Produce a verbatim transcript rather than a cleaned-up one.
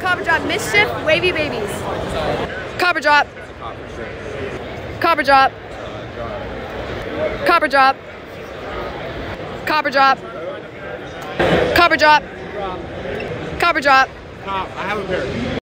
Copper drop. M S C H F, Wavy babies. Copper drop. Copper drop. Copper drop. Copper drop. Copper drop. Copper drop. Cop, I have a pair.